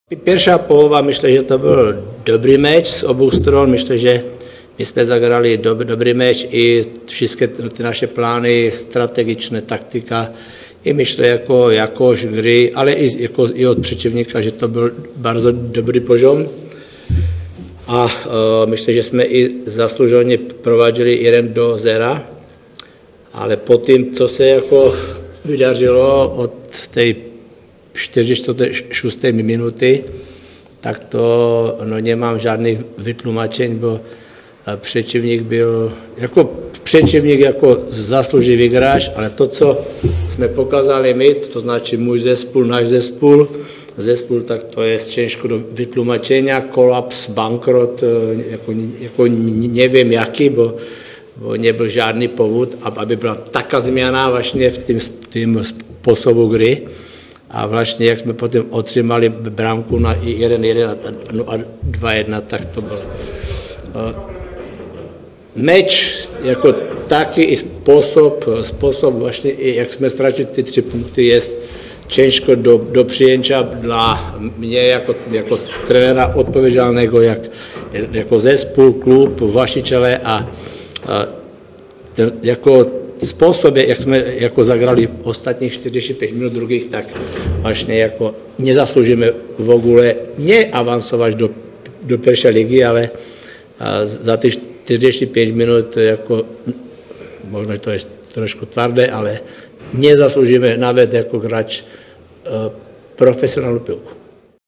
Pierwsza połowa, myślę, że to był dobry mecz z obu stron. Myślę, że myśmy zagrali dobrý mecz i wszystkie ty naše plány, strategiczne, taktyka i myślę jakość gry, ale i od przeciwnika, że to był bardzo dobry poziom. A myślę, že jsme i zaslouženě provadili 1-0, ale po tím, co se jako vydařilo od té 46. minuty, tak to nemám žádných vytlumačení, bo přečivník byl jako zaslouživý hráč, ale to, co jsme pokazali my, to značí můj zespůl, náš zespůl, tak to je těžko do vytlumačenia, kolaps, bankrot, jako nevím jaký, bo nebyl žádný povod, aby byla taká změna vlastně v tým způsobu hry. A vlastně, jak jsme potom otřímali brámku na 1-1 a 2-1, tak to bylo. Meč jako taky i způsob vlastně, jak jsme ztratili ty 3 punkty, je těžko do přijenča dla mě jako trenéra odpovědného, jako zespůl, klub, vaši čele a ten, jako způsob, jak jsme jako zagrali ostatních 45 minut druhých, tak vlastně jako nezasloužíme v ogóle neavancovat do první ligy, ale za ty 45 minut jako, možná to je trošku tvrdé, ale nezasloužíme nawet jako hráč profesionálnu pilku.